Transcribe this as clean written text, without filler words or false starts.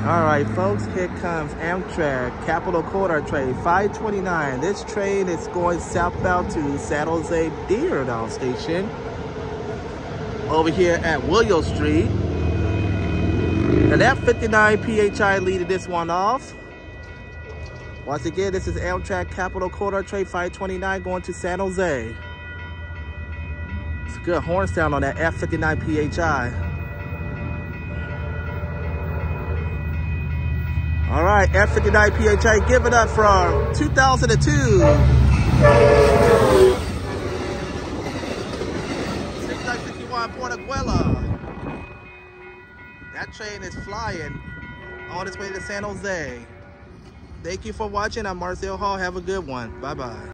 All right, folks, here comes Amtrak Capital Corridor train 529. This train is going southbound to San Jose Deerdown Station over here at Willow Street. And that 59 PHI leading this one off. Once again, this is Amtrak Capital Corridor train 529 going to San Jose. It's a good horn sound on that F59 PHI. All right, F59 PHI, give it up from 2002. 6961 Port Aguila. That train is flying on its way to San Jose. Thank you for watching. I'm Marcel Hall. Have a good one. Bye-bye.